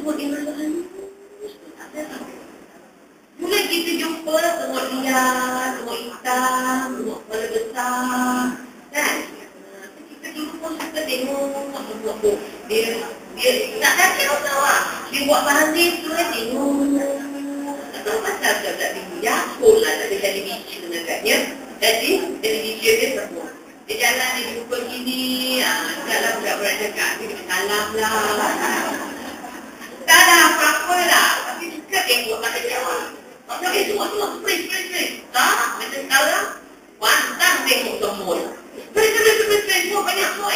semut yang halus. Tak ada. Mula kita jumpa semut liar, semut hitam, semut kepala besar. Kan? Kita dulu pun suka tengok semut tu. Dia nak kaki tahu lah. Dia buat paranti tu kan tengok. Tak tahu pasal tak tengok. Jakul lah tak ada television agaknya. Jadi television dia semut. Dia jalan dia jumpa gini. Taklah budak-budak cakap. Dia kena salam lah. Tak ada apa-apa lah. Tapi suka tengok tak ada jawab. Okey, semua spray. Tak, macam sekarang pantang tengok semua. Spray, semua banyak semua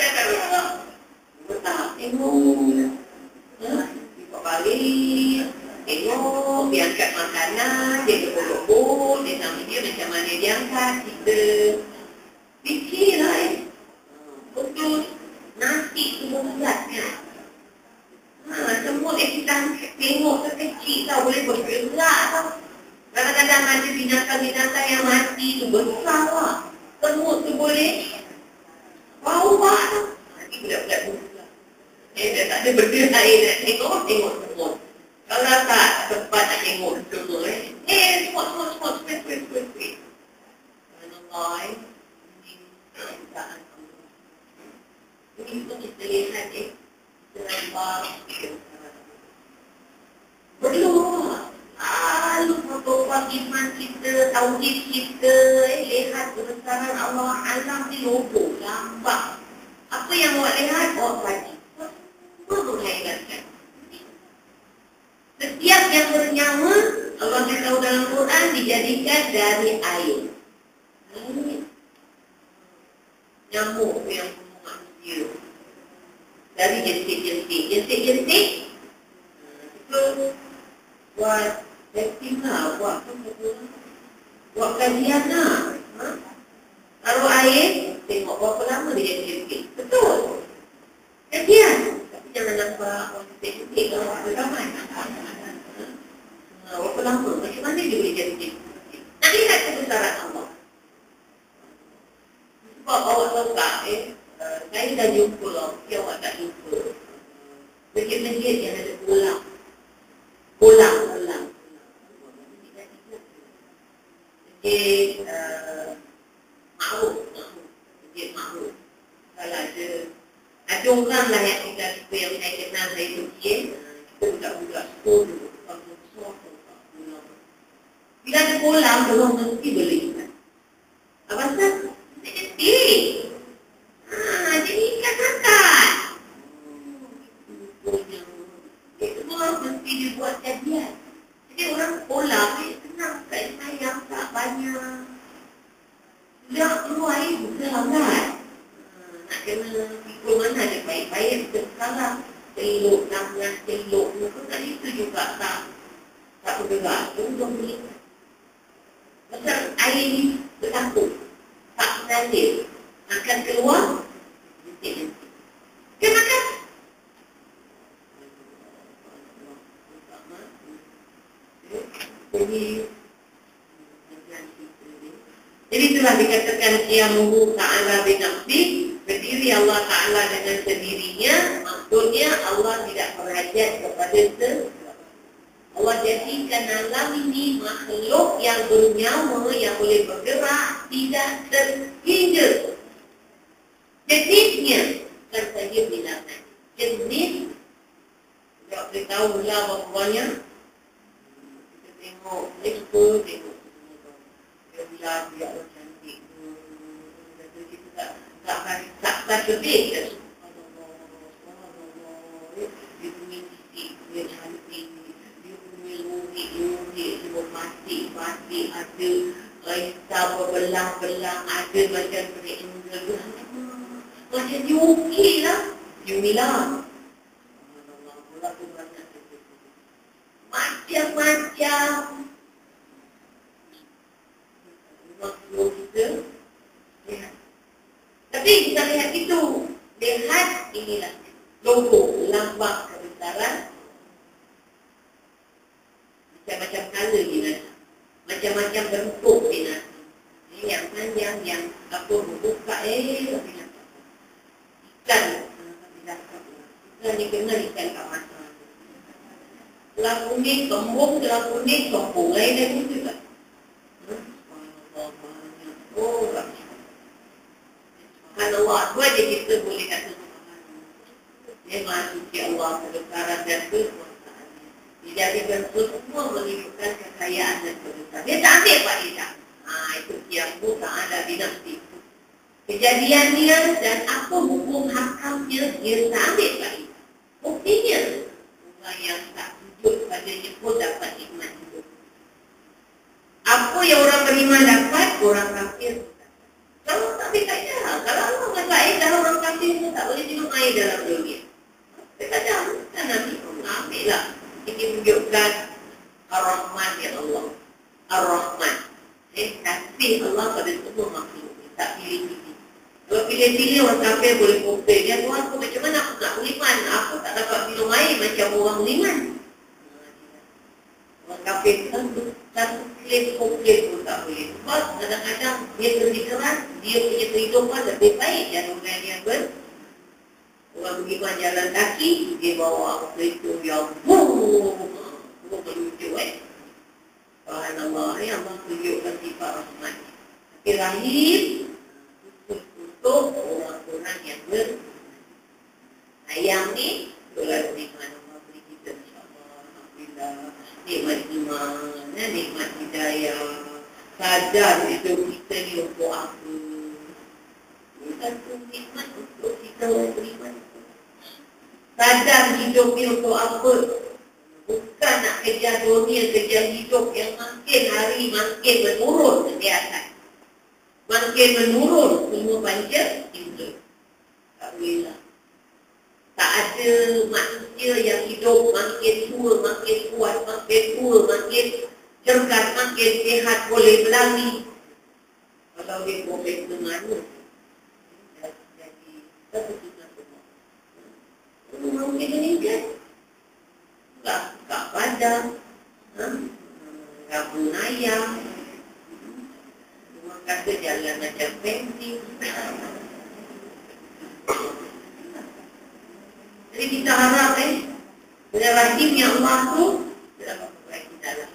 tak, tengok. Tengok balik. Tengok, dia angkat makanan, dia lebur-lebur, dia sama dia macam mana dia angkat. Kita fikirlah betul nasi semua berat kan. Semut yang kita tengok kecil tau, boleh bergerak tau. Kadang-kadang ada binatang-binatang yang mati tu besar lah. Semut tu boleh bawah tau. Nanti budak-budak buka. Dah tak ada benda lain nak tengok semut. Kalau tak sempat nak tengok semua semut, spray. Allah, ini pun kita lihat berdoa lalu berdoa iman kita, tauhid kita, lihat kebesaran Allah. Alam ni lobo, lambat. Apa yang awak lihat, awak kaji. Semua menghairatkan. Setiap yang bernyawa, Allah beritahu dalam Quran, dijadikan dari air. Nyamuk yang bunuh manusia dari jentik kita buat testing lah, buat kajian lah. Taruh air, tengok berapa lama dia jadi jentik. Betul kajian, tapi jangan nampak orang jentik kalau apa ramai. Berapa lama, macam mana dia boleh jadi jentik. Nak lihat kebesaran Allah. Sebab awak tahu tak, saya dah jumpa, awak tak jumpa. Masjid-masjid yang ada kolam. Masjid Ma'ruf. Kalau ada orang lah yang tinggal situ yang saya kenal, saya kecil. Kita budak-budak sekolah dulu. Bila ada kolam, orang mesti beli. Apa sah? Kecil. Jadi ikan-ikan. Semua mesti dibuat kajian. Jadi orang kolam senang kat sayang tak banyak. Sudah keluar air bukan lambat. Nak kena pikul mana ada baik-baik kita sekarang. Teluk, tangan, teluk. Mungkin kat situ juga tak bergerak. Tunggu beli. Pasal air ni bertakut. Tak mengalir. Akan keluar. Dia makan. Jadi itulah dikatakan qiyamuhu ta'ala binafsi, berdiri Allah Ta'ala dengan sendirinya. Maksudnya Allah tidak berhajat kepada Allah jadikan alam ini makhluk yang bernyawa, yang boleh bergerak, tidak terhingga. Jenisnya bukan saja binatang. Jenis tak boleh tahu lah berapa banyak. Kita tengok Expo, tengok dia bilang dia orang cantik tu. Kata kita tak sedih kan. Dia punya titik, dia cantik. Dia punya lurik, dia mati ada. Hitam berbelang-belang, ada macam triangle. Macam dia okey lah. Yumilah. Macam-macam makhluk kita lihat. Tapi kita lihat itu. Lihat inilah logo, lambang kebesaran. Macam-macam color binatang. Macam-macam bentuk binatang. Yang panjang, yang apa membuka binatang. Ikan. Ikan ni kena ikan kat mata. Telah kuning, sombong, telah kuning, sombong. Lain dari itu tak? Orang. Kalau Allah aja kita boleh kata memang suci Allah kebesaran dan kekuasaan. Dijadikan semua menunjukkan kekayaan dan kebesaran. Dia tak ambil Pak Ida. Itu yang bukan ada di nafsi. Kejadiannya dan apa hukum hakamnya dia tak ambil Pak Ida. Buktinya orang yang tak sujud padanya pun dapat nikmat hidup. Apa yang orang beriman dapat, orang kafir. Kalau tak berkata, kalau Allah masalah dalam orang kafir pun tak boleh minum air dalam dunia. Kadang kan Nabi ambil lah. Ini menunjukkan Ar-Rahman ya Allah. Ar-Rahman. Kasih Allah pada semua makhluk. Tak pilih-pilih. Kalau pilih-pilih orang kafir boleh komplain. Dia Tuhan aku macam mana aku nak beriman. Aku tak dapat minum air macam orang beriman. Orang kafir kan satu komplain pun tak boleh. Sebab kadang-kadang dia keras, dia punya kehidupan lebih baik dan orang yang orang beriman jalan kaki, dia bawa kereta yang melucu Subhanallah, Allah tunjukkan sifat rahmat. Tapi rahim untuk orang-orang yang sayang ni, itulah nikmat Allah beri kita insyaAllah. Alhamdulillah, nikmat iman, nikmat hidayah. Sadar hidup kita ni untuk apa. Satu nikmat untuk kita orang beriman. Sadar hidup ni untuk apa. Bukan nak kejar dunia, kejar hidup yang makin hari makin menurun kesihatan. Makin menurun semua panca indera. Tak boleh lah. Tak ada manusia yang hidup makin tua, makin kuat, makin tua, makin cergas, makin sihat, boleh berlari. Kalau dia boleh menganu. Jadi, keputusan semua. Mau kita meninggal. Kat padang, gabung ayam, orang kata jalan macam penting. Jadi kita harap dengan rahimnya Allah tu kita dapat perbaiki dalam.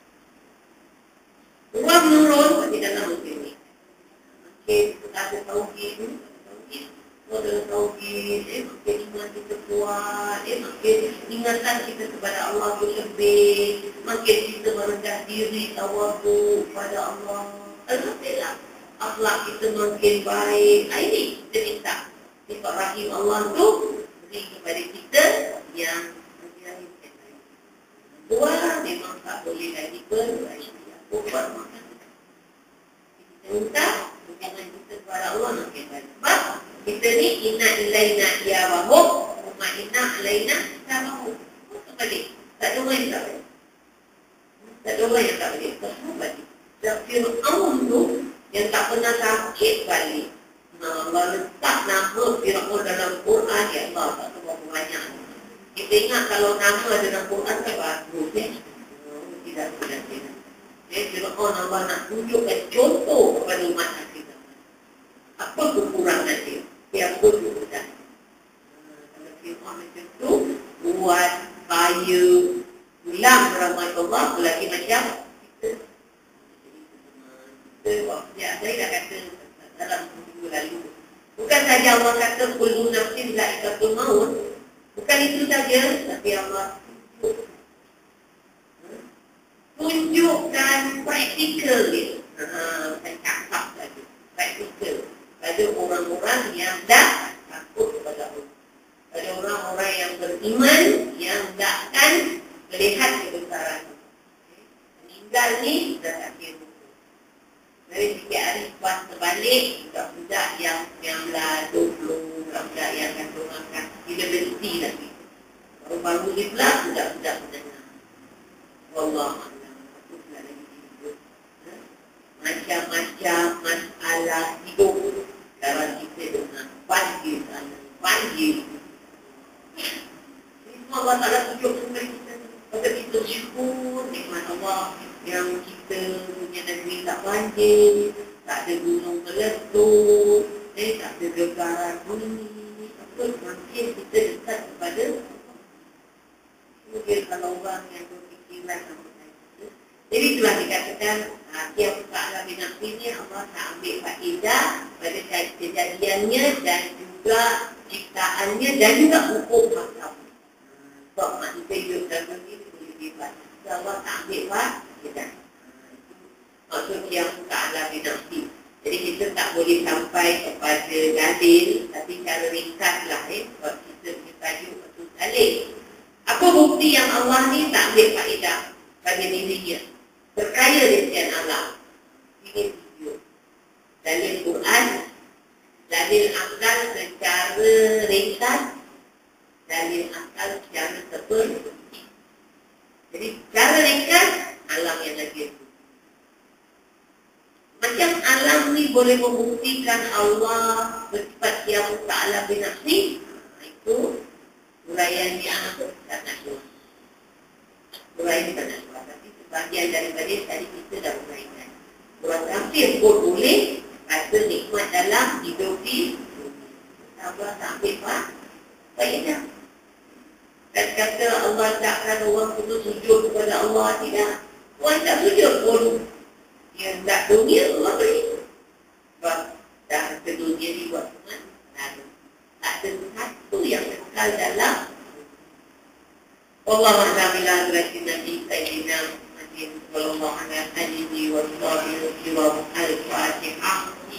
Orang menurun di dalam muslim ni. Makin kita ada tauhid, modal tauhid, makin iman kita kuat, makin ingatan kita kepada Allah tu lebih, makin kita merendah diri, tawaduk kepada Allah. Alhamdulillah, akhlak kita makin baik. Ini kita minta sifat rahim Allah tu beri kepada kita yang rahim yang baik. Dua, memang tak boleh lagi berbaik. Bukan makan. Kita minta hubungan kita kepada Allah makin baik. Sebab kita ni inna ilaina iyabahum wa inna alaina tabahum. Kembali. Tak ada orang yang tak boleh. Tak ada orang yang tak boleh. Kembali. Dan Fir'aun tu yang tak pernah sakit balik. Allah letak nama Fir'aun dalam Quran. Ya Allah, tak tahu berapa banyak. Kita ingat kalau nama dalam Quran kan bagus. Tidak tidak. Fir'aun Allah nak tunjukkan contoh kepada umat kita. Apa kekurangan dia? Yang berdosa. Kalau Fir'aun macam tu, buat kaya, ulang rahmat Allah, lagi macam kita. Saya dah kata dalam minggu lalu. Bukan saja Allah kata kullu nafsin za'iqatul maut. Bukan itu saja, tapi Allah tunjukkan praktikal dia. Bukan cakap lagi. Praktikal. Pada orang-orang yang dah takut kepada Allah. Pada orang-orang yang beriman, yang takkan melihat kebesaran. Meninggal ni dah akhir hukum. Dari sikit hari lepas terbalik, budak-budak yang 19, 20, budak-budak yang kandungan tidak berhenti lagi. Baru-baru ni pula, budak-budak mendengar. Wallah. Macam-macam masalah hidup sekarang kita dengan banjir sana, banjir. Semua Allah Ta'ala tunjuk kepada kita. Pada kita syukur nikmat Allah yang kita punya negeri tak banjir, tak ada gunung meletup, tak ada gegaran bumi. Apa makin kita dekat kepada Kemudian kalau orang yang berfikiran jadi itulah dikatakan yang Ta'ala bin Nafsi ini Allah tak ambil faedah pada kejadiannya dan juga ciptaannya dan juga hukum makam. Sebab manusia hidup dalam diri boleh bebas. Allah tak ambil faedah. Maksud yang Ta'ala bin Nafsi. Jadi kita tak boleh sampai kepada dalil, tapi cara ringkaslah sebab kita punya tajuk betul dalil. Apa bukti yang Allah ni tak ambil faedah pada dirinya? Berkaya dengan Allah. Ini video. Dalil Quran, dalil akal secara ringkas, dalil akal secara terperinci. Jadi cara ringkas, alam yang lagi itu. Macam alam ni boleh membuktikan Allah bersifat yang Ta'ala bin Nafsi, itu uraian yang sangat luas. Uraian sangat luas. Tapi sebahagian daripada tadi kita dah uraikan. Orang kafir pun boleh rasa nikmat dalam hidup di Allah tak ambil faedah. Dan kata Allah takkan orang putus sujud kepada Allah, tidak. Orang tak sujud pun yang tak dunia Allah beri. Sebab dah ke dunia dibuat dengan tak ada satu yang kekal dalam Allah Ta'ala berarti Nabi Sayyidina Muhammad sallallahu alaihi wasallam al-Fatihah.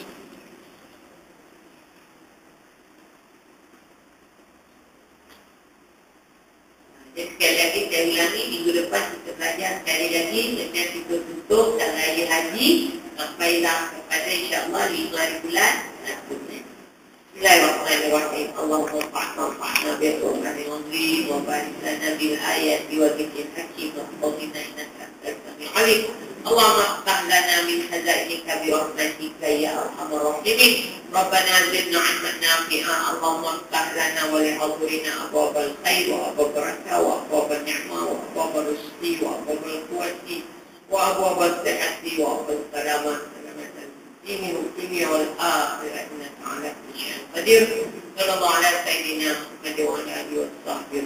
Jadi sekali lagi saya ulangi, minggu depan kita belajar sekali lagi dengan kita tutup dan raya haji sampailah kepada insyaAllah 5 hari bulan. Bismillahirrahmanirrahim. Allahumma fa'na bi'urman al-umri wa barik lana bil ayati wa dzikr hakim wa qawlina innaka antas sami'ul alim. Allahumma ftah lana min khazainika bi rahmatika ya arhamar rahimin. Rabbana zidna 'ilman nafi'a. Allahumma ftah lana wa li hadrina abwabal khair wa abwabal barakah wa abwabal ni'mah wa abwabal rizqi wa abwabal quwwati wa abwabal sihhati wa abwabal salamah. Ini dunia wal akhirah inna ta'ala kulli syai'in qadir. Sallallahu ala sayyidina Muhammad wa ala alihi wa sahbihi